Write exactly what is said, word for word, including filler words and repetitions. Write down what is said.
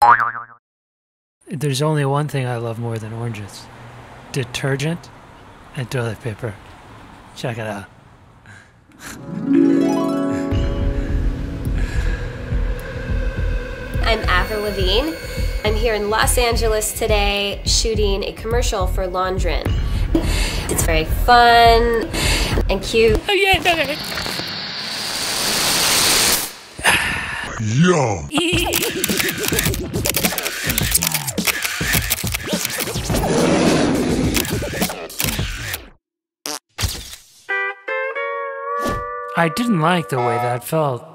There's only one thing I love more than oranges. Detergent and toilet paper. Check it out. I'm Avril Lavigne. I'm here in Los Angeles today shooting a commercial for Laundrine. It's very fun and cute. Oh yeah, okay. Yum! I didn't like the way that felt.